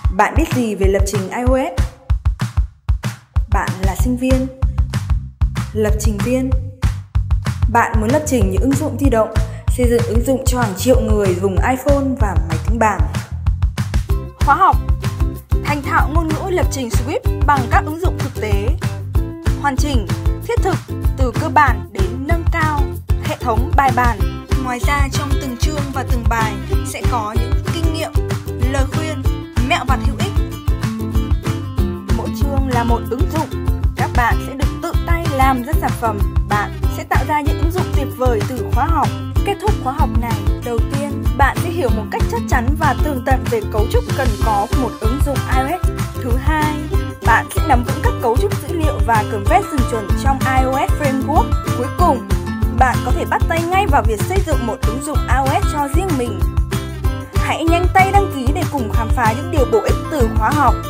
Bạn biết gì về lập trình iOS? Bạn là sinh viên, lập trình viên. Bạn muốn lập trình những ứng dụng di động, xây dựng ứng dụng cho hàng triệu người dùng iPhone và máy tính bảng. Khóa học thành thạo ngôn ngữ lập trình Swift bằng các ứng dụng thực tế. Hoàn chỉnh, thiết thực từ cơ bản đến nâng cao, hệ thống bài bản. Ngoài ra trong từng chương và từng bài sẽ có những kinh nghiệm, lời khuyên, mẹo vặt hữu ích. Mỗi chương là một ứng dụng. Các bạn sẽ được tự tay làm ra sản phẩm. Bạn sẽ tạo ra những ứng dụng tuyệt vời từ khóa học. Kết thúc khóa học này, đầu tiên bạn sẽ hiểu một cách chắc chắn và tường tận về cấu trúc cần có của một ứng dụng iOS. Thứ hai, bạn sẽ nắm vững các cấu trúc dữ liệu và conversion chuẩn trong iOS Framework. Cuối cùng, bạn có thể bắt tay ngay vào việc xây dựng một ứng dụng iOS cho riêng mình. Hãy nhanh tay đăng ký để cùng khám phá những điều bổ ích từ khóa học.